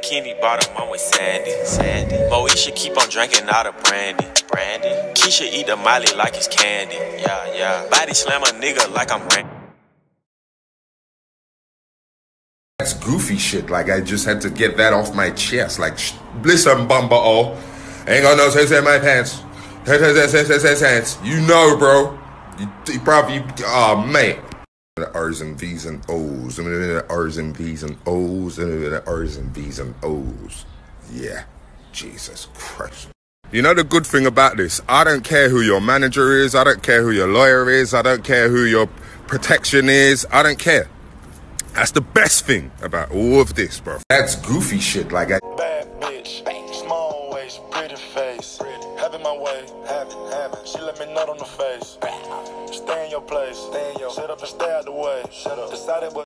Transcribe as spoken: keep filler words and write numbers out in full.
bikini bottom, I'm with Sandy. Sandy. Moesha keep on drinking out of brandy. Brandy. Keisha eat the Miley like it's candy. Yeah, yeah. Body slam a nigga like I'm Randy. That's goofy shit. Like, I just had to get that off my chest. Like, listen, bumper all. Ain't got no sense in my pants. You know, bro. You, you probably, oh, man. R's and V's and O's. R's and V's and O's. R's and V's and O's. Yeah. Jesus Christ. You know the good thing about this? I don't care who your manager is. I don't care who your lawyer is. I don't care who your protection is. I don't care. That's the best thing about all of this, bro. That's goofy shit. Like, I bad bitch, small waist, pretty face, having my way, having, having. She let me nut on the face. Stay in your place, stay in your. Sit up and stay out the way. Shut up. Decided what.